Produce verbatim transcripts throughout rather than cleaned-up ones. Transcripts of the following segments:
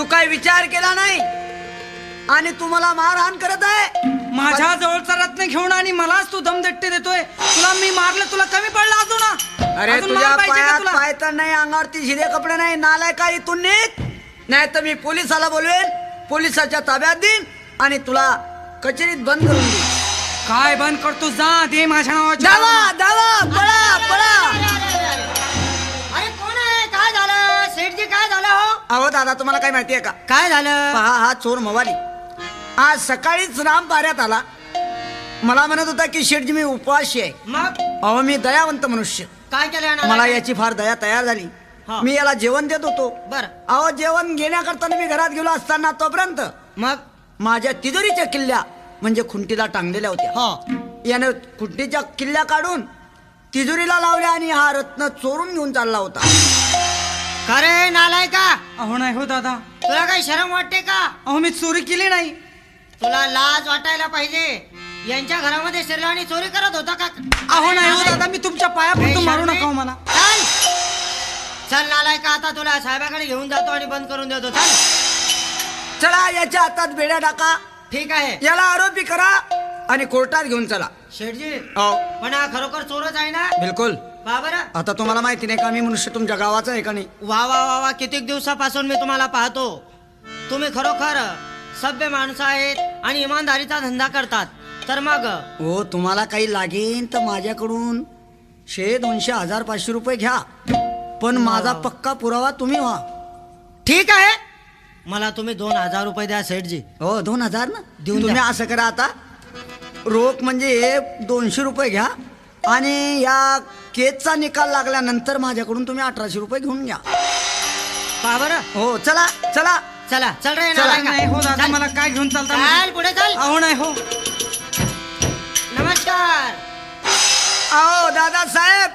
तू काय विचार केला नाही आणि तू मला मारहाण करत आहे? माझ्या जवळचा रत्न घेऊन आणि मलाच तू दमदट्टे देतोय. तुला मी मारलं, तुला कमी पडला अजून ना? अरे तुझ्या पायात पाय तर नाही, अंगावरती शिरे कपडे नाही, नालाय का इथून निघ, नाही तर मी पोलिसाला बोलवेन, पोलिसाच्या ताब्यात देईन आणि तुला कचेरीत बंद करून देईन. काय बंद करतो? जा दे माझ्या नावाच्या. दावा दावा पळा पळा. अरे कोण आहे? काय झालं सेठजी? काय झालं हो? अहो दादा, तुम्हाला काय माहितीये का? काय झालं? पहा, हा चोर मवाली आज सकाळीच राम पाऱ्यात आला. मला म्हणत होता की शेठजी मी उपवासी आहे. मग अहो मी दयावंत मनुष्य, काय केलं? मला याची फार दया तयार झाली. मी याला जेवण देत होतो. बर. अहो जेवण घेण्याकरता मी घरात गेलो असताना तोपर्यंत मग माझ्या तिजोरीच्या किल्ल्या म्हणजे खुंटीला टांगलेल्या होत्या. हो. याने खुंटीच्या किल्ल्या काढून तिजोरीला लावल्या आणि हा रत्न चोरून घेऊन चालला होता. का रे नालाय का? अहो नाही हो दादा, तुला काही शरम वाटते का? अहो मी चोरी केली नाही. तुला लाज वाटायला पाहिजे. यांच्या घरामध्ये शिरला आणि चोरी करत होता का? अहो नाही हो दादा, मी तुमच्या पाया पडतो, मारू नका मला. चल चल नालाय का, आता तुला साहेबाकडे घेऊन जातो आणि बंद करून देतो. चल चला याच्या हातात बेड्या टाका, ठीक आहे. याला आरोपी करा आणि कोर्टात घेऊन चला. शेठजी हो पण हा खरोखर चोरच आहे ना? बिलकुल. बाबर आता तुम्हाला माहिती नाही का मी मनुष्य तुमच्या गावाचा आहे का नाही? वा वा वा वा, कित्येक दिवसापासून मी तुम्हाला पाहतो. तुम्ही खरोखर सभ्य माणसं आहेत आणि इमानदारीचा धंदा करतात. तर मग हो तुम्हाला काही लागेल तर माझ्याकडून शे दोनशे हजार पाचशे रुपये घ्या, पण माझा पक्का पुरावा तुम्ही व्हा. ठीक आहे, मला तुम्ही दोन हजार रुपये द्या सेठजी. हो दोन हजार ना देऊन तुम्ही द्या. असं करा, आता रोख म्हणजे हे दोनशे रुपये घ्या आणि या केसचा निकाल लागल्यानंतर माझ्याकडून तुम्ही अठराशे रुपये घेऊन घ्या. पहा बरं. हो चला चला चला चल रे चला. नालायका. नाही हो दादा, चल. मला काय घेऊन चालता? चल पुढे चल. अहो नाही हो. नमस्कार अहो दादासाहेब.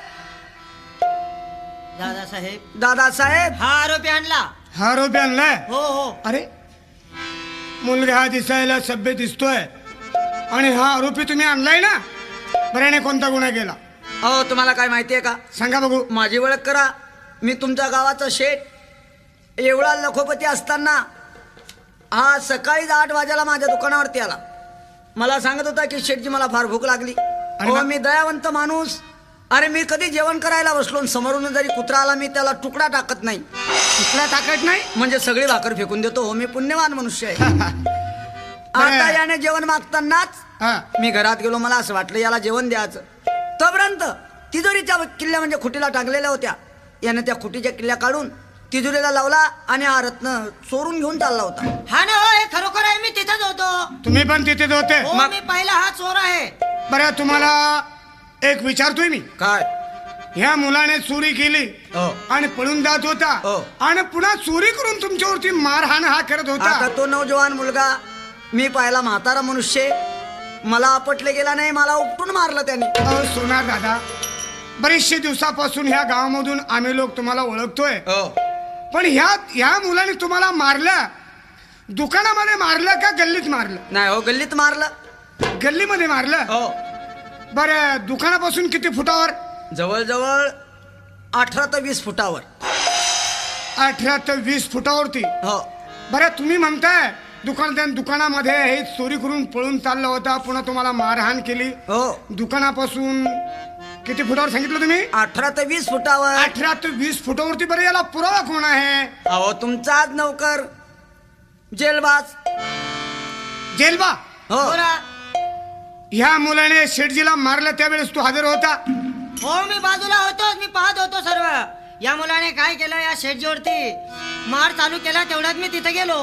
दादासाहेब. दादासाहेब हा आरोपी आणला. हा आरोपी आणलाय? हो हो. अरे मुलगा हा दिसायला सभ्य दिसतोय आणि हा आरोपी तुम्ही आणलाय ना? बऱ्याने कोणता गुन्हा केला? अहो तुम्हाला काय माहितीये का? सांगा बघू. माझी ओळख करा. मी तुमच्या गावाचा शेठ. एवढा लखोपती असताना हा सकाळीच आठ वाजेला माझ्या दुकानावरती आला. मला सांगत होता की शेठजी मला फार भूक लागली. अहो मी दयावंत माणूस. अरे मी कधी जेवण करायला बसलो, समोरून जरी कुत्रा आला मी त्याला तुकडा टाकत नाही. तुकडा टाकत नाही म्हणजे सगळी भाकर फेकून देतो. हो मी पुण्यवान मनुष्य आहे. आता याने जेवण मागतानाच मी घरात गेलो. मला असं वाटलं याला जेवण द्यायचं. तोपर्यंत तिजोरीच्या किल्ल्या म्हणजे खुटीला टांगलेल्या होत्या. याने त्या खुटीच्या किल्ल्या काढून तिजोरीला लावला आणि हा रत्न चोरून घेऊन चालला होता. हा ना हो, हे खरोखर आहे. मी तिथेच होतो. तुम्ही पण तिथेच होते? हो, मी पाहिला हा चोर आहे. बरं तुम्हाला एक विचारतोय मी. काय? ह्या मुलाने चोरी केली आणि पळून जात होता आणि पुन्हा चोरी करून तुमच्यावरती मारहाण हा करत होता. आता तो नौजवान मुलगा मी पाहिला म्हातारा मनुष्य, मला आपटले गेला नाही, मला उपटून मारलं त्याने. अहो सोनार दादा, बरेचशे दिवसापासून ह्या गावामधून आम्ही लोक तुम्हाला ओळखतोय, पण ह्या ह्या मुलाने तुम्हाला मारलं दुकानामध्ये मारलं का गल्लीत मारलं? नाही हो, गल्लीत मारलं. गल्लीमध्ये मारलं? हो. बरं दुकानापासून किती फुटावर? जवळजवळ अठरा ते वीस फुटावर. अठरा ते वीस फुटावरती? हो. बरं तुम्ही म्हणताय दुकान दुकानामध्ये हे चोरी करून पळून चालला होता, पुन्हा तुम्हाला मारहाण केली. हो. दुकानापासून किती फुटावर सांगितलं तुम्ही? अठरा ते वीस फुटावर. अठरा ते वीस फुटावरती. बरं याला पुरावा कोण आहे? अहो तुमचाच नौकर जेलबाज. जेलबा? हो. ह्या मुलाने शेठजीला मारलं त्यावेळेस तू हजर होता? हो मी बाजूला होतो, मी पाहत होतो सर्व. या मुलाने काय केलं, या शेठजीवरती मार चालू केला, तेवढ्यात मी तिथे गेलो.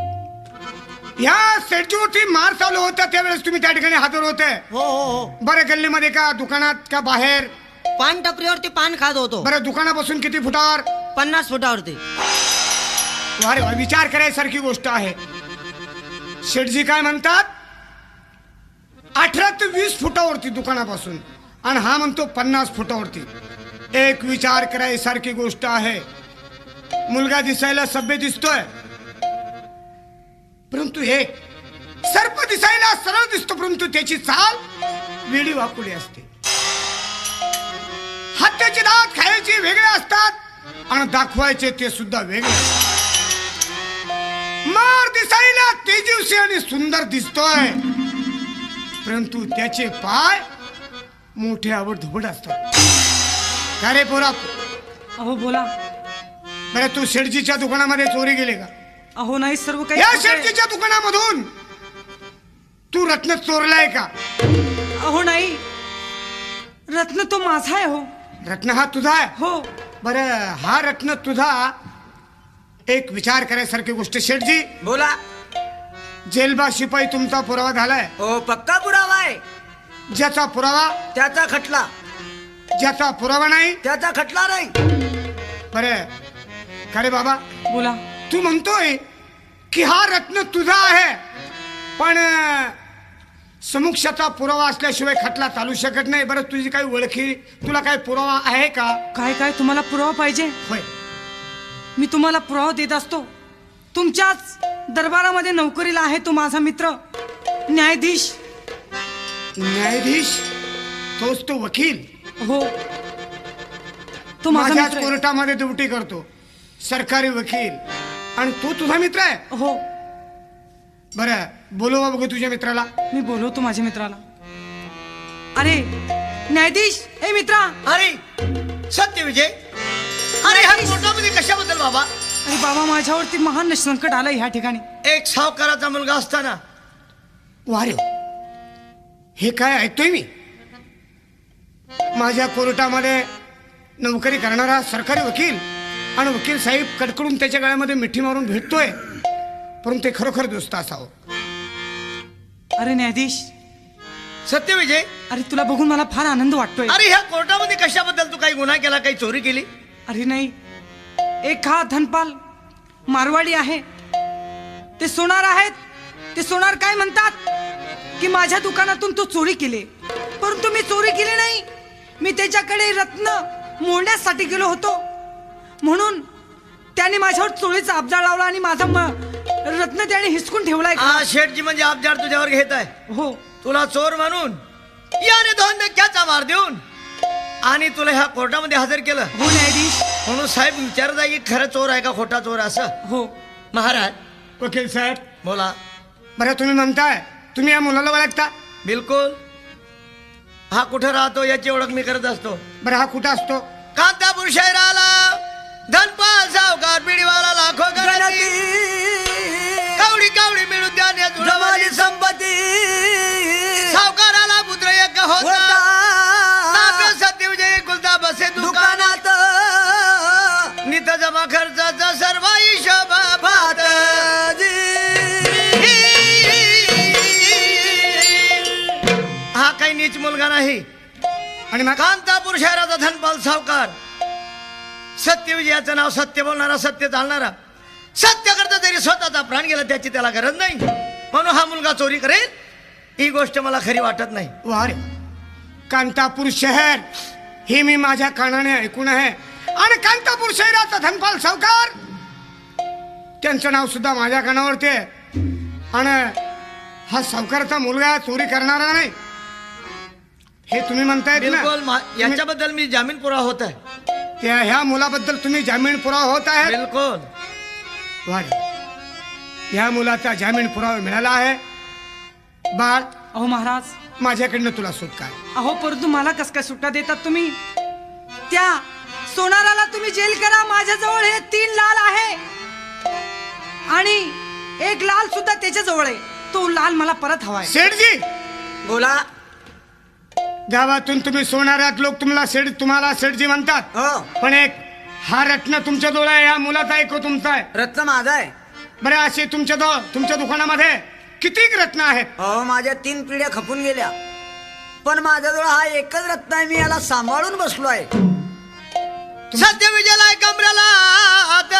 या शेठजीवरती मार चालू होता त्यावेळेस तुम्ही त्या ठिकाणी हजर होते? हो हो हो. बरं गल्लीमध्ये का दुकानात का बाहेर? पान टपरीवरती पान खात होतो. बरं दुकानापासून किती फुटावर? पन्नास फुटावरती. अरे विचार करायसारखी गोष्ट आहे. शेठजी काय म्हणतात? अठरा ते वीस फुटावरती दुकानापासून, आणि हा म्हणतो पन्नास फुटावरती. एक विचार करायसारखी गोष्ट आहे. मुलगा दिसायला सभ्य दिसतोय, परंतु हे सर्प दिसायला सरळ दिसतो, परंतु त्याची चाल वेडी वाकुडी असते. हत्याचे दात खायचे वेगळे असतात आणि दाखवायचे ते सुद्धा वेगळे. सुमार दिसायला तेजस्वी आणि सुंदर दिसतोय, परंतु त्याचे पाय मोठे आवड धुबड असतात. का रे पोरा? अहो बोला. बरं, तू शेठजीच्या दुकानामध्ये चोरी गेले का? अहो नाही, सर्व काही या खोटं आहे. शेठजीच्या दुकानामधून तू रत्न चोरलाय का? अहो नाही, रत्न तो माझा आहे. हो रत्न हा तुझा आहे? हो. बरं, हा रत्न तुझा. एक विचार करायसारखी गोष्ट शेठजी, बोला. जेलबा शिपाई तुमचा पुरावा झालाय. हो, पक्का पुरावा आहे. ज्याचा पुरावा, त्याचा खटला. ज्याचा पुरावा नाही त्याचा खटला नाही. बरं का रे बाबा? बोला. तू म्हणतोय की हा रत्न तुझा आहे, पण समुक्षाचा पुरावा असल्याशिवाय खटला चालू शकत नाही. बरं, तुझी काही ओळखी, तुला काही पुरावा आहे का? काय काय तुम्हाला पुरावा पाहिजे? होय. मी तुम्हाला पुरावा देत असतो. तुमच्याच दरबारामध्ये नोकरीला आहे तो माझा मित्र न्यायाधीश. न्यायाधीश? तोच तो वकील? हो, तो माझा माझ्याच मित्र आहे. कोर्टामध्ये ड्युटी करतो, सरकारी वकील, आणि तो तुझा मित्र आहे? हो. बरं, बोलवा बघू तुझ्या मित्राला. मी बोलवतो माझ्या मित्राला. अरे न्यायाधीश, ए मित्रा. अरे सत्य विजय, अरे ह्या कोर्टामध्ये कशाबद्दल बाबा? अरे बाबा, माझ्यावरती महान संकट आलं ह्या ठिकाणी. एक सावकाराचा मुलगा असताना वारे, हे काय ऐकतोय मी? माझ्या कोर्टामध्ये नोकरी करणारा सरकारी वकील आणि वकील साहेब कडकडून त्याच्या गळ्यामध्ये मिठी मारून भेटतोय, परंतु ते खरोखर दोस्त असावं. अरे न्यायाधीश, सत्य विजय, अरे तुला बघून मला फार आनंद वाटतोय. अरे ह्या कोर्टामध्ये कशाबद्दल तू काही गुन्हा केला, काही चोरी केली? अरे नाही, एक हा धनपाल मारवाडी आहे, ते सोनार आहेत. ते सोनार काय म्हणतात की माझ्या दुकानातून तू चोरी केली, परंतु मी चोरी केली नाही. मी त्याच्याकडे रत्न मोडण्यासाठी गेलो होतो, म्हणून त्याने माझ्यावर चोरीचा अब्जाळ लावला आणि माझा म- रत्न त्याने हिसकून ठेवलाय. हा शेठजी म्हणजे अब्जाड तुझ्यावर घेत आहे. हो. तुला चोर म्हणून याने दोन धक्क्याचा मार देऊन आणि तुला ह्या कोर्टामध्ये हजर केलं. हो न्यायाधीश. म्हणून साहेब विचारत आहे की खरं चोर आहे का खोटा चोर आहे असं. हो. महाराज वकील साहेब, बोला. बरं, तुम्ही म्हणताय तुम्ही या मुलाला ओळखता? बिलकुल. हा कुठं राहतो याची ओळख मी करत असतो. बरं, हा कुठं असतो? कांतापूर शहराला धनपाल सावकार पिढीवाला लाखो गणती, कावडी कावडी मिळून त्याने जुळवली संपत्ती. सावकाराला पुत्र एक होता, नाव सत्यविजय कुलता बसे दुकानात. नित जमा खर्चाचा सर्व हिशोब पाहत. हा काही नीच मुलगा नाही. आणि मग कांतापूर शहराचा धनपाल सावकार, सत्यविजयाचं नाव सत्य बोलणारा, सत्य चालणारा, सत्य करता तरी स्वतःचा प्राण गेला त्याची त्याला गरज नाही, म्हणून हा मुलगा चोरी करेल ही गोष्ट मला खरी वाटत नाही. वारे, कांतापूर शहर हे मी माझ्या कानाने ऐकून आहे, आणि कांतापूर शहराचा धनपाल सावकार त्यांचं नाव सुद्धा माझ्या कानावरती आहे. आणि हा सावकाराचा मुलगा चोरी करणारा नाही हे तुम्ही म्हणतायत ना? बिलकुल. मा- याच्याबद्दल मी जामीन पुरावा होत आहे. त्या ह्या मुलाबद्दल तुम्ही जामीन पुरावा होत आहे? बिलकुल. वारे, ह्या मुलाचा जामीन पुरावा मिळाला आहे. बाळ, अहो महाराज, माझ्याकडनं तुला सुटका आहे. अहो परंतु मला कस काय सुट्टा देतात तुम्ही? त्या सोनाराला तुम्ही जेल करा. माझ्याजवळ हे तीन लाल आहे आणि एक लाल सुद्धा त्याच्या जवळ आहे. तो लाल मला परत हवाय. सेठजी, बोला. गावातून तुम्ही सोनारात लोक तुम्हाला सेठ तुम्हाला सेठजी म्हणतात, हो, पण एक हा रत्न तुमच्या जवळ आहे, या मुलाचा एक तुमचा आहे. रत्न माझा आहे. बरं, असे तुमच्या जवळ तुमच्या दुकानामध्ये किती रत्न आहेत? अहो, माझ्या तीन पिढ्या खपून गेल्या, पण माझ्याजवळ हा एकच रत्न आहे. मी याला सांभाळून बसलो आहे. सत्यविजयाला कमराला आता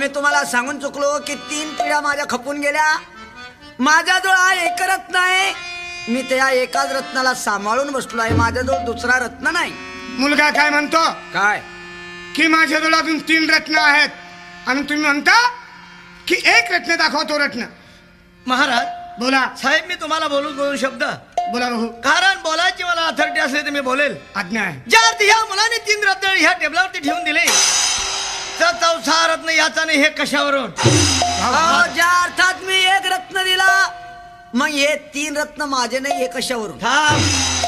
तुम्हाला सांगून चुकलो की तीन पिढ्या माझ्या खपून गेल्या. माझ्याजवळ हा एक रत्न आहे. मी त्या एकाच रत्नाला सांभाळून बसलो आहे. माझ्याजवळ दुसरा रत्न नाही. मुलगा काय म्हणतो काय की माझ्याजवळ अजून तीन रत्न आहेत आणि तुम्ही म्हणता की एक रत्न दाखवा. तो रत्न महाराज बोला. साहेब मी तुम्हाला बोलून बोलून शब्द बोला भाऊ. कारण बोलायची मला अथॉरिटी असली तर मी बोलेल. आज्ञा आहे. ज्या अर्थी ह्या मुलाने तीन रत्न ह्या टेबलावरती ठेवून दिले तर चौथा रत्न याचा नाही हे कशावरून. अहो, ज्या अर्थात मी एक रत्न दिला मग हे तीन रत्न माझे नाही हे कशावरून. थांब.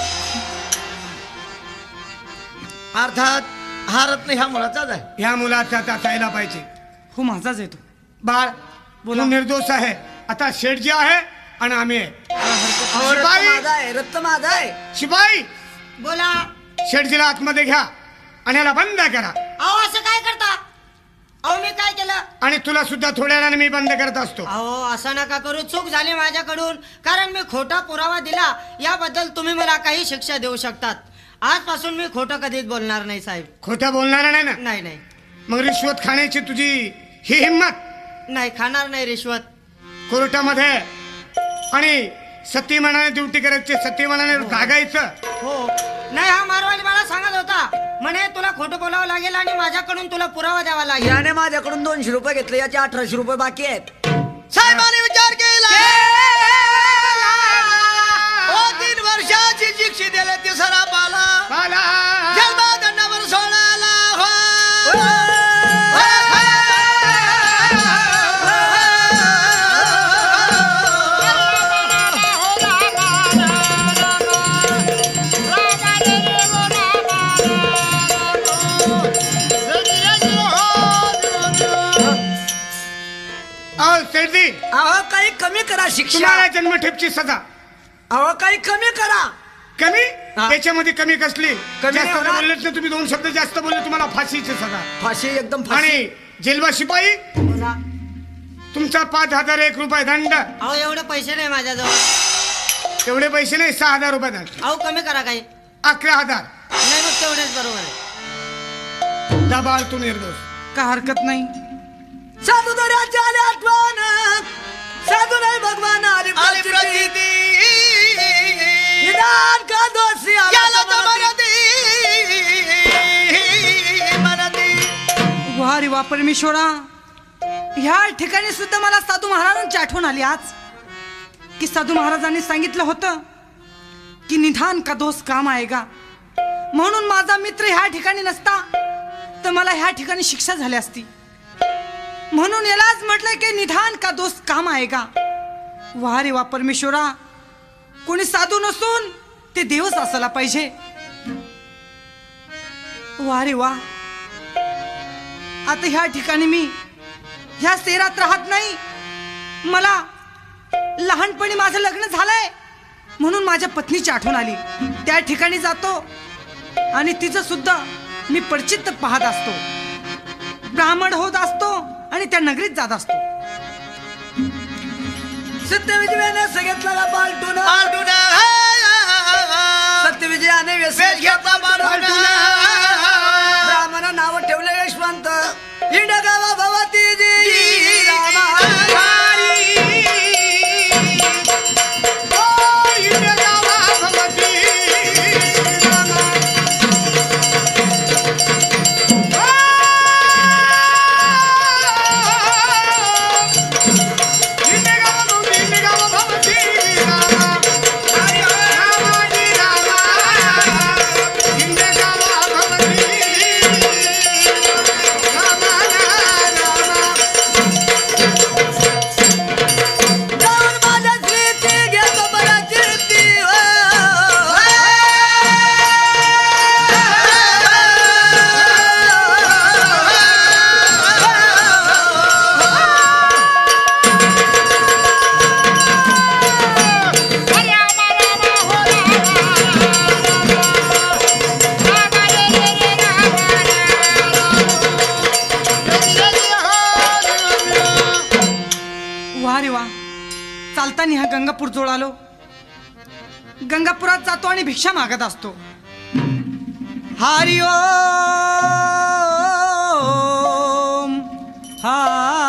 अर्थात हा रत्न ह्या मुलाचाच आहे. ह्या मुलाचा असायला पाहिजे. हो माझाच येतो. बाळ बोला. तू निर्दोष आहे. आता शेठजी आहे आणि आम्ही आहे. अहो, रत्न शिपाई. माझा आहे. रत्न माझा आहे. शिपाई बोला. शेठजीला आतमध्ये घ्या आणि याला बंद करा. अहो असं काय करता? अहो मी काय केलं? आणि तुला सुद्धा थोड्या वेळाने मी बंद करत असतो. अहो असं नका करू. चूक झाली माझ्याकडून. कारण मी खोटा पुरावा दिला याबद्दल तुम्ही मला काही शिक्षा देऊ शकतात. आजपासून मी खोटं कधीच बोलणार नाही साहेब. खोटं बोलणार नाही ना. नाही नाही मग रिश्वत खाण्याची तुझी ही हिंमत. नाही खाणार नाही रिश्वत. कोर्टामध्ये आणि सत्यमानाने ड्युटी करायची. सत्यमानाने भागायचं. हो नाही हा मारवाडी मला सांगत होता म्हणे तुला खोटं बोलावं लागेल आणि माझ्याकडून तुला पुरावा द्यावा लागेल. याने माझ्याकडून दोनशे रुपये घेतले. याचे अठराशे रुपये बाकी आहेत. साहेबांनी विचार केला ओ तीन वर्षाची शिक्षा दिली ती सरापाला बाला. जन्मदंडावर सोडायला हो. अहो शेठजी अहो काही कमी करा शिक्षा. तुम्हाला जन्मठेपची सजा. अहो काही कमी करा. कमी हा. त्याच्यामध्ये कमी कसली. कमी जास्त होणार. बोललेच ना तुम्ही. दोन शब्द जास्त बोलले तुम्हाला फाशीची सजा. फाशी एकदम फाशी. आणि जेलबा शिपाई बोला. तुमचा पाच हजार एक रुपये दंड. अहो एवढे पैसे नाही माझ्याजवळ. एवढे पैसे नाही. सहा हजार रुपये दंड. अहो कमी करा काही. अकरा हजार. नाही मग तेवढेच बरोबर आहे. दबाळ तू निर्दोष. का हरकत नाही. साधू दर्याची आली आठवण. साधू नाही भगवान आली आली प्रचिती. प्रतिती निदान का दोषी आला याला तर समरती. मनती मनती. वा रे वा परमेश्वरा. ह्या ठिकाणी सुद्धा मला साधू महाराजांची आठवण आली आज की साधू महाराजांनी सांगितलं होतं की निधान का दोष काम आएगा. म्हणून माझा मित्र ह्या ठिकाणी नसता तर मला ह्या ठिकाणी शिक्षा झाली असती. म्हणून यालाच म्हटलंय की निधान का दोष काम आएगा. वा रे वा परमेश्वरा. कोणी साधू नसून ते देवच असायला पाहिजे. वा रे वा. आता ह्या ठिकाणी मी ह्या शहरात राहत नाही. मला लहानपणी माझं लग्न झालंय म्हणून माझ्या पत्नीची आठवण आली. त्या ठिकाणी जातो आणि तिचं सुद्धा मी परिचित पाहत असतो. ब्राह्मण होत असतो आणि त्या नगरीत जात असतो. सत्यविजयाने सगळ्यातला पालटून पालटून सत्यविजयाने वेश व्यसन घेतला पालटून. रामानं नाव ठेवलं यशवंत. हिंडगावा भवती जी रामा. चालताना हा गंगापूर जोड आलो. गंगापुरात जातो आणि भिक्षा मागत असतो. हरी ओम हा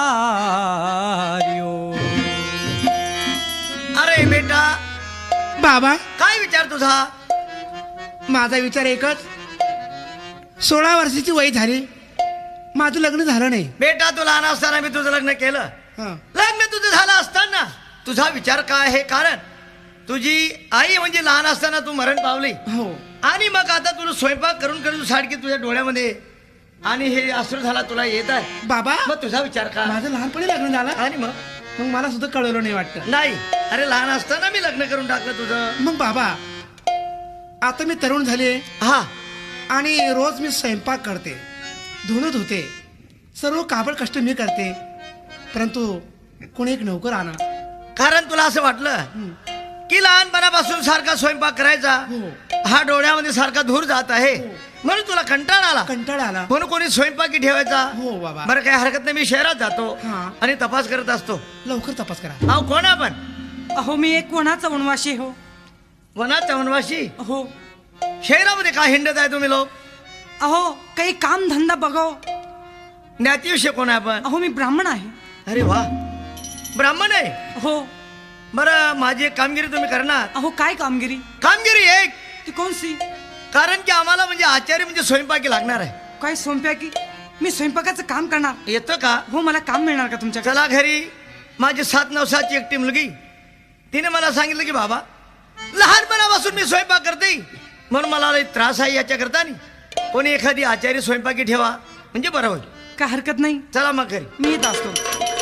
बाबा काय विचार तुझा? माझा विचार एकच, सोळा वर्षाची वय झाली, माझं लग्न झालं नाही. बेटा तू लहान असताना मी तुझं लग्न केलं. हं. लग्न तुझं झालं असताना तुझा विचार काय आहे? कारण तुझी आई म्हणजे लहान असताना तू मरण पावली हो आणि मग आता तुला स्वयंपाक करून करून साडकी तुझ्या डोळ्यामध्ये आणि हे अश्रू झाला तुला येत आहे. बाबा मग तुझा विचार काय? माझं लहानपणी लग्न झालं आणि मग मग मला सुद्धा कळवलं नाही वाटतं. नाही, अरे लहान असताना मी लग्न करून टाकलं तुझं. मग बाबा आता मी तरुण झाले हा आणि रोज मी स्वयंपाक करते, धुणं धुते, सर्व काबड कष्ट मी करते, परंतु कोणी एक नोकर आणा. कारण तुला असं वाटलं की लहानपणापासून सारखा स्वयंपाक करायचा, हो. हा डोळ्यामध्ये सारखा धूर जात आहे, म्हणून तुला कंटाळा आला, कंटाळा आला. म्हणून कोणी स्वयंपाकी ठेवायचा. हो बाबा. बरं काही हरकत नाही, मी शहरात जातो हा. आणि तपास करत असतो. लवकर तपास करा. अहो कोण आपण? अहो मी एक वनाचा वनवासी हो. वनाचा वनवासी? हो. शहरामध्ये काय हिंडत आहे तुम्ही लोक? अहो काही काम धंदा बघाव. ज्ञातीविषयी कोण आहे आपण? अहो मी ब्राह्मण आहे. अरे वा, ब्राह्मण आहे. हो. बरं माझी एक कामगिरी तुम्ही करणार. अहो काय कामगिरी? कामगिरी एक, ती कोणसी? कारण की आम्हाला म्हणजे आचार्य म्हणजे स्वयंपाकी लागणार आहे. काय स्वयंपाकी? मी स्वयंपाकाचं काम करणार. येतं का? हो मला काम मिळणार का तुमच्या? चला घरी. माझी सात नवसाची एकटी मुलगी, तिने मला सांगितलं की बाबा लहानपणापासून मी स्वयंपाक करते, म्हणून मला लई त्रास आहे याच्याकरता नाही, कोणी एखादी आचार्य स्वयंपाकी ठेवा म्हणजे बरं होईल. काय हरकत नाही, चला मग घरी. मी येत असतो.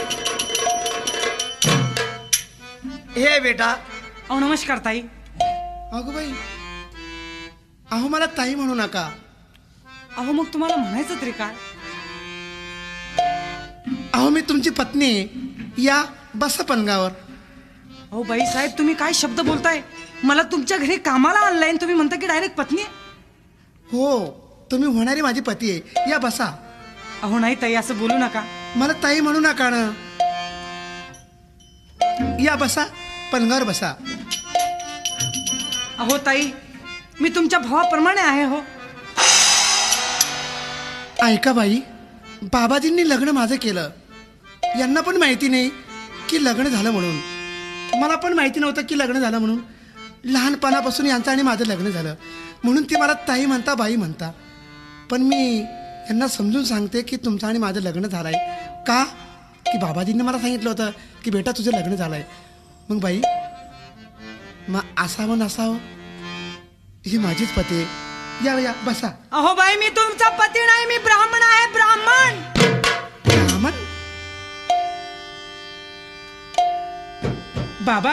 हे बेटा. अहो नमस्कार ताई. अगो बाई, अहो मला ताई म्हणू नका. अहो मग तुम्हाला म्हणायचं तरी काय? अहो मी तुमची पत्नी आहे. या बसा पलंगावर. अहो बाई साहेब तुम्ही काय शब्द बोलताय? मला तुमच्या घरी कामाला आणलाय आणि तुम्ही म्हणता की डायरेक्ट पत्नी आहे? हो तुम्ही होणारी माझी पती आहे. या बसा. अहो नाही ताई असं बोलू नका. मला ताई म्हणू नका ना. या बसा, पलंगावर बसा. अहो ताई मी तुमच्या भावाप्रमाणे आहे हो. ऐका बाई, बाबाजींनी लग्न माझं केलं. यांना पण माहिती नाही की लग्न झालं म्हणून. मला पण माहिती नव्हतं की लग्न झालं म्हणून. लहानपणापासून यांचं आणि माझं लग्न झालं म्हणून ते मला ताई म्हणता, बाई म्हणता. पण मी यांना समजून सांगते की तुमचं आणि माझं लग्न झालं आहे. का की बाबाजींनी मला सांगितलं होतं की बेटा तुझं लग्न झालं आहे. मग बाई मग असावं नसावं, ही माझीच पती आहे. या या बसा. अहो बाई मी तुमचा पती नाही, मी ब्राह्मण आहे. ब्राह्मण. ब्राह्मण? बाबा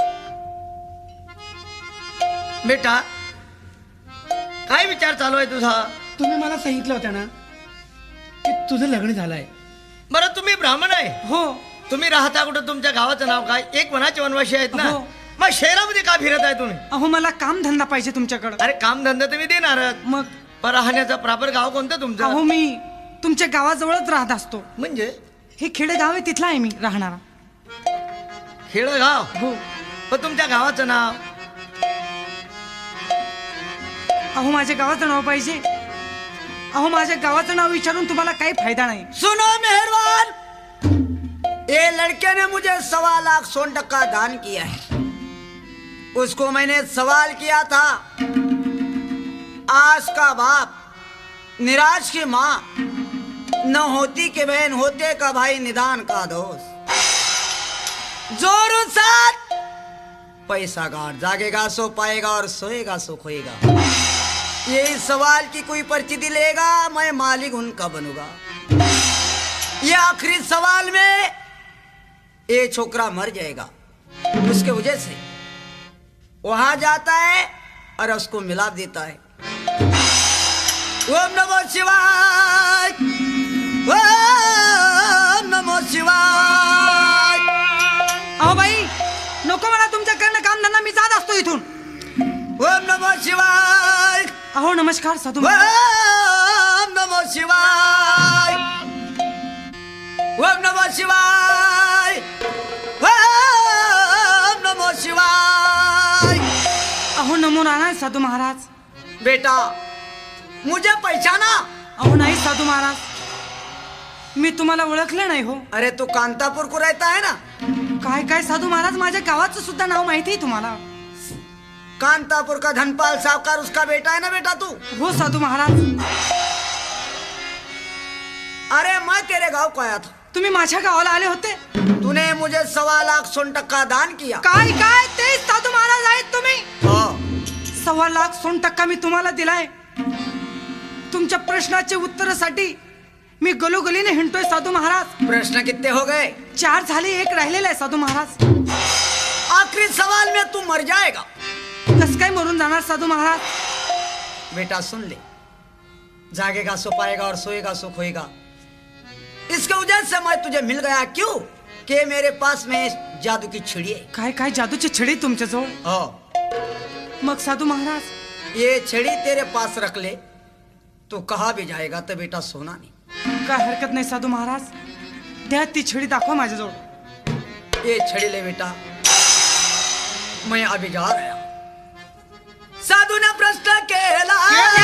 बेटा काय विचार चालू आहे तुझा? तुम्ही मला सांगितलं होतं ना की तुझं लग्न झालंय. बरं तुम्ही ब्राह्मण आहे. हो. तुम्ही राहता कुठं? तुमच्या गावाचं नाव काय? एक वनाचे वनवासी आहेत ना. हो. मग शहरामध्ये का फिरत आहे तुम्ही? अहो मला काम धंदा पाहिजे तुमच्याकडं. अरे कामधंदा तुम्ही देणारच, मग पण राहण्याचं प्रॉपर गाव कोणतं तुमचं? अहो मी तुमच्या गावाजवळच राहत असतो. म्हणजे हे खेडेगाव आहे, तिथला आहे मी राहणारा. खेडगाव? हो. पण तुमच्या गावाचं नाव? अहो माझ्या गावाचं नाव पाहिजे. अहो माझ्या गावाचं नाव विचारून तुम्हाला काही फायदा नाही. सुनो मेहरबान, ये लड़के ने मुझे सवा लाख सोन टक्का दान किया है. उसको मैंने सवाल किया था, आस का बाप निराश की माँ, न होती के बहन होते का भाई निदान का दोस्त. जोर साथ पैसा गाड़ जागेगा सो पाएगा और सोएगा सो खोएगा. यही सवाल की कोई पर्ची दिलेगा, मैं मालिक उनका बनूंगा. ये आखिरी सवाल में ये छोकरा मर जाएगा. उसके वजह से वहां जाता है और उसको मिला देता है. ओम नमो शिवाय, ओम नमो शिवाय. अहो बाई नको मला तुमच्याकडनं काम धंदा, मी जात असतो इथून. ओम नमो शिवाय. अहो नमस्कार साधू. ओम नमो शिवाय. ओम नमो शिवाय. ओम नमो शिवाय. अहो नमो नारायण साधू महाराज. बेटा मुझे पहचाना? अहो नाही साधू महाराज, मी तुम्हाला ओळखलं नाही हो. अरे तू कांतापुर को रहता है ना? काय काय साधू महाराज, माझ्या गावाचं सुद्धा नाव माहिती आहे तुम्हाला. कांतापुर का धनपाल साहूकार उसका बेटा है ना बेटा तू? हो साधू महाराज. अरे मैं तेरे गांव को आया था. तुम्ही माझ्या गावाला आले होते. तूने मुझे सवा लाख सोन टक्का दान किया. काय काय ते साधू महाराज आहेत तुम्ही. हो. सव्वा लाख सोन टक्का मी तुम्हाला दिलाय. तुमच्या प्रश्नाचे उत्तरासाठी मी गलोगलीने हिंडतोय साधू महाराज. प्रश्न कितने हो गए? चार झाले, एक राहिलेला आहे साधू महाराज. आखिरी सवाल में तू मर जाएगा. कस काय मरून जाणार साधू महाराज. बेटा सुन ले, जागेगा सो पाएगा और सोएगा सो खोएगा. इसके वजह से मैं तुझे मिल गया. क्यों? कि मेरे पास में जादू की छिड़ी है. काय काय जादूची छडी तुमच्या जवळ. हो. मग साधू महाराज ये छड़ी तेरे पास रख ले, तू कहा भी जाएगा तो बेटा सोना नहीं. काय हरकत नाही साधू महाराज. द्या ती छडी दाखवा माझ्याजवळ. ये छड़ी ले बेटा, मैं अभी जा रहा हूं. साधू ने प्रश्न केला.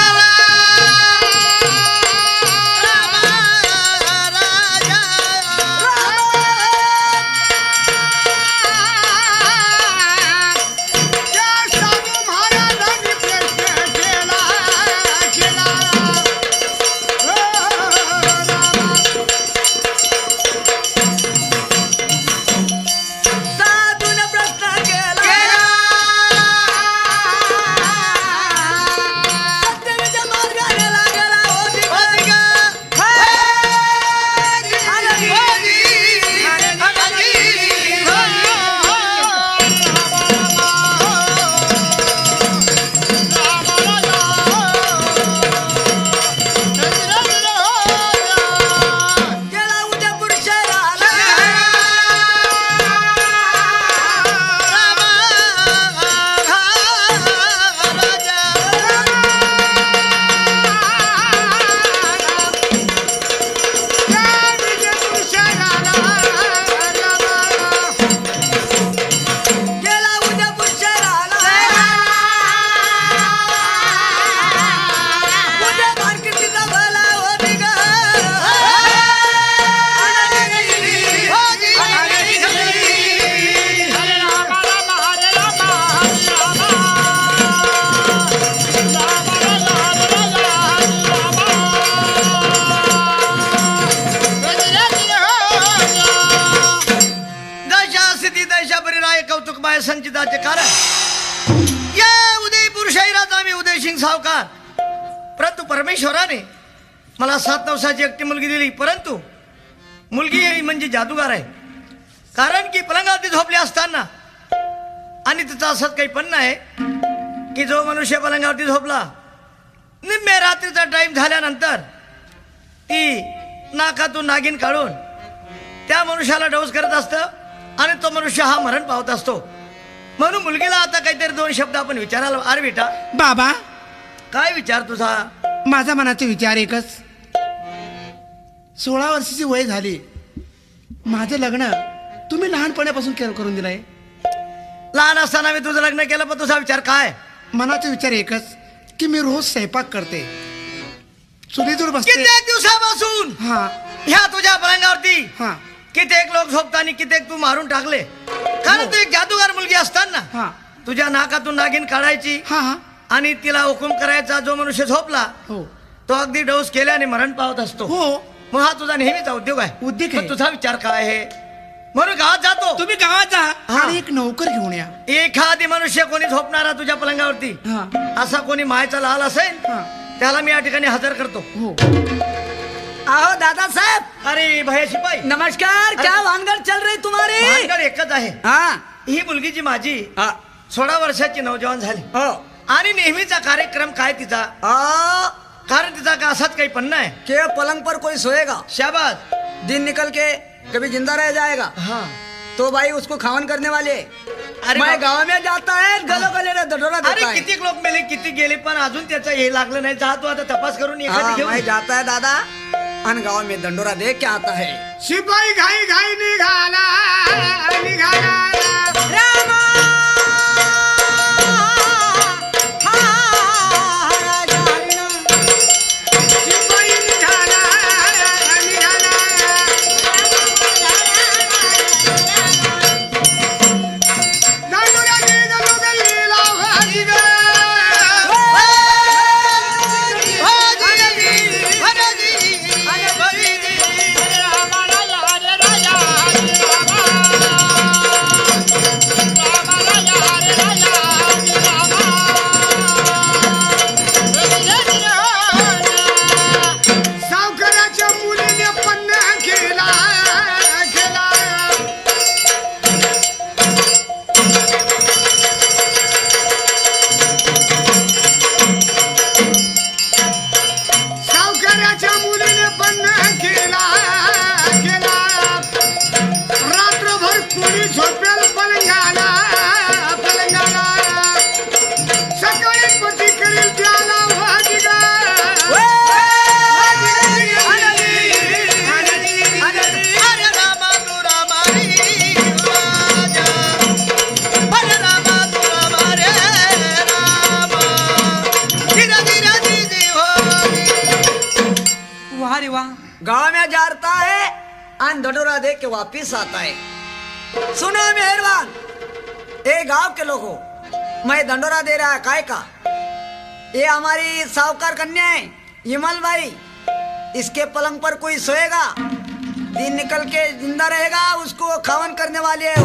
संचिताचे कारण या उदयपूर शहराचा मी उदयसिंग सावकार. परंतु परमेश्वराने मला सात नवसाची एकटी मुलगी दिली. परंतु मुलगी म्हणजे जादूगार आहे. कारण की पलंगावरती झोपले असताना आणि तिचा असंच काही पण नाही की जो मनुष्य पलंगावरती झोपला निम्मे रात्रीचा टाइम झाल्यानंतर ती नाकातून नागिन काढून त्या मनुष्याला डोस करत असतं आणि तो मनुष्य हा मरण पावत असतो. म्हणून मुलगीला आता काहीतरी दोन शब्द आपण विचारायला. अरे बेटा बाबा, काय विचार तुझा? माझा मनाचा विचार एकच. सोळा वर्षाची वय झाली. माझं लग्न तुम्ही लहानपणापासून केलं करून दिलंय. लहान असताना मी तुझं लग्न केलं, पण तुझा विचार काय? मनाचा विचार एकच की मी रोज स्वयंपाक करते, चुलीजवळ बसते. कित्येक दिवसापासून हा ह्या तुझ्या पलंगावरती हा कित्येक लोक झोपताना कित्येक तू मारून टाकले. कारण तू एक जादूगार मुलगी असताना हा तुझ्या नाकातून नागिन काढायची हा हा आणि तिला हुकूम करायचा. जो मनुष्य झोपला हो तो अगदी डोस केल्याने मरण पावत असतो. हो मग हा तुझा नेहमीचा उद्योग आहे. उद्योग मग आहे. तुझा विचार काय आहे? म्हणून गावात जातो. तुम्ही गावात जा हा. आणि एक नोकर घेऊन या. एखादी मनुष्य कोणी झोपणारा तुझ्या पलंगावरती हा असा कोणी मायचा लाल असेल हा त्याला मी या ठिकाणी हजर करतो. हो. आहो दादा साहेब. अरे भैया शिपाई नमस्कार. क्या भानगड चल रही तुम्हारी? भानगड एकच आहे. हा ही मुलगी जी माझी सोळा वर्षाची नौजवान झाली हो आणि नेहमीचा कार्यक्रम काय तिचा? कारण तिचा का असाच काही पण नाही के पलंग पर कोई सोएगा, शाबाश. दिन निकल के कभी जिंदा रह जाएगा, हाँ तो भाई उसको खावन करने वाले. अरे मैं बाप- गाँव में जाता है गलो गले दडोरा अरे देता है. किती लोक मेले किती गेले पण अजून त्याचा हे लागलं नाही. जा तू आता तपास करून एखादी हाँ, घेऊन मैं जाता है दादा अन गाँव में दंडोरा दे के आता है. शिपाई घाई घाई निघाला निघाला रामा शिपाई निघाला निघाला दांडुऱ्याची गलोगली लावाची ग ढटोरा दे के वापिस आता है। सुनो मेहरबान, ए गांव के लोगों, मैं ढंडोरा दे रहा है काय का? ये हमारी साहूकार कन्या है यमल भाई। इसके पलंग पर कोई सोएगा, दिन निकल के जिंदा रहेगा, उसको खावन करने वाली है। हो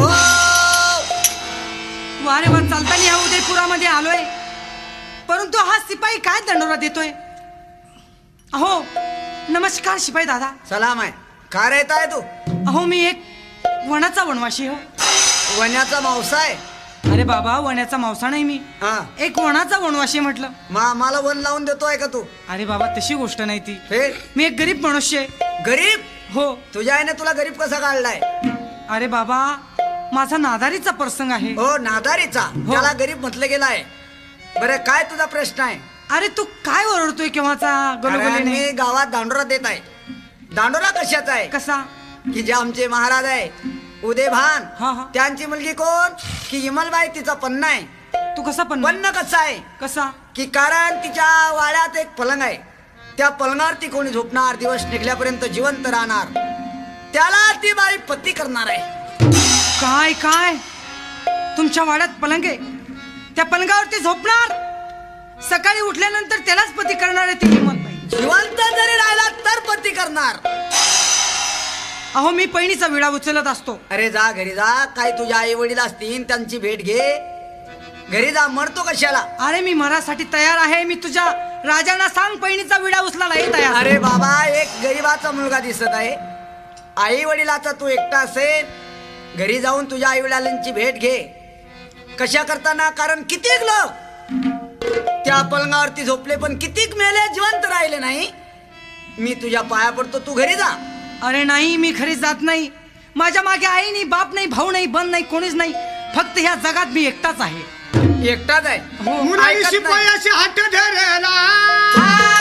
वारे वा, चालताना या उदयपुरामध्ये आलोय, परंतु हा शिपाई काय दंडोरा देतोय? अहो नमस्कार शिपाई दादा. सलाम आहे. का रहता है तू? अहो मी एक वनाचा वनवाशी हो. वण्याचा मावसा आहे? अरे बाबा, वण्याचा मावसा नाही मी, हा, एक वनाचा वनवाशी म्हटलं. मा मला वन लावून देतोय का तू? अरे बाबा तशी गोष्ट नाही ती. फिर मी एक गरीब मनुष्य आहे. गरीब? हो. तुझ्या आईने तुला गरीब कसा काढलाय? अरे बाबा, माझा नादारीचा प्रसंग आहे. हो, नादारीचा. त्याला गरीब म्हटलं गेलं आहे. बरं, काय तुझा प्रश्न आहे? अरे तू काय ओरडतोय केव्हाचा कारण गलोगलीने? मी गावात दांडोरा देत आहे. दांडोरा कशाचा आहे? कसा? की जे आमचे महाराज आहे उदयभान, हा, हा. त्यांची मुलगी कोण? की इमलबाई. तिचा पन्ना आहे. तू कसा पण पन्न कसा आहे? कसा? की कारण तिच्या वाड्यात एक पलंग आहे. त्या पलंगावर ती कोणी झोपणार, दिवस निघल्यापर्यंत जिवंत राहणार, त्याला ती बाई पती करणार आहे. काय काय तुमच्या वाड्यात पलंग आहे, त्या पलंगावरती झोपणार, सकाळी उठल्यानंतर त्यालाच पती करणार आहे ती हिमतबाई. जिवंत जरी राहिला तर पती करणार. अहो मी पैणीचा विडा उचलत असतो. अरे जा घरी जा. काय तुझ्या आई वडील असतील, त्यांची भेट घे. घरी जा, मरतो कशाला? अरे मी मरासाठी तयार आहे. मी तुझ्या राजांना सांग पैणीचा विडा उचलायला तयार. अरे बाबा, एक गरीबाचा मुलगा दिसत आहे. आई वडिलाचा तू एकटा असेल, घरी जाऊन तुझ्या आई वडिलांची भेट घे. कशा करताना? कारण कितीक लोक त्या पलंगावरती झोपले पण कितीक मेले, जिवंत राहिले नाही. मी तुझ्या पाया पडतो, तू घरी जा. अरे नाही, मी खरी जात नाही. माझ्या मागे आई नाही, बाप नाही, भाऊ नाही, बन नाही, कोणीच नाही. फक्त ह्या जगात मी एकटाच आहे. एकटाच आहे. हो. मुलाही ऐकत नाही. शिपायाशी हात धरला. आ!